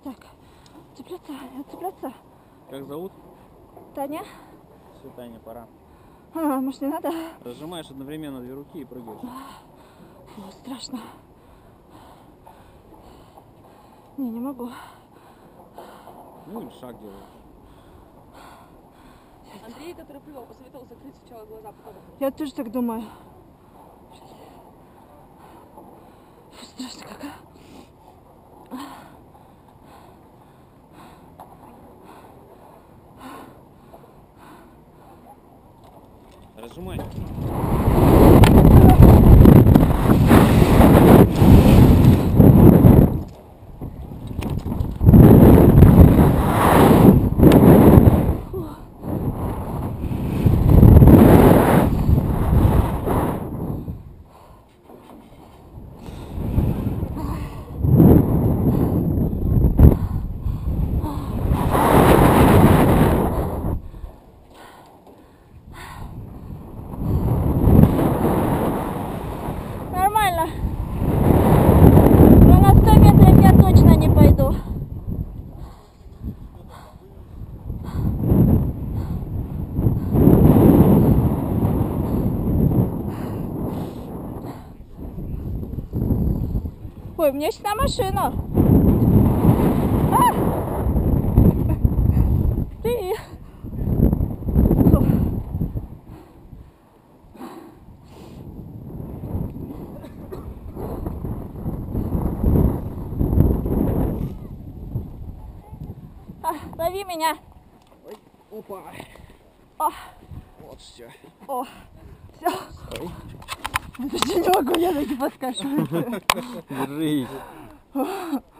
Так, цепляться. Как зовут? Таня? Все, Таня, пора. Может, не надо? Разжимаешь одновременно две руки и прыгаешь. Фу, страшно. Не могу. Ну или шаг делаешь. Андрей, который прыгал, посоветовал закрыть сначала глаза, потом. Я тоже так думаю. Фу, страшно как. Разжимай. Нормально. Но на 100 метров я точно не пойду. Ой, мне сейчас на машину. Ты. Лови меня. Ой, опа. О, Вот все. о, все. Подожди, не могу, я ноги подкашиваю. Держись.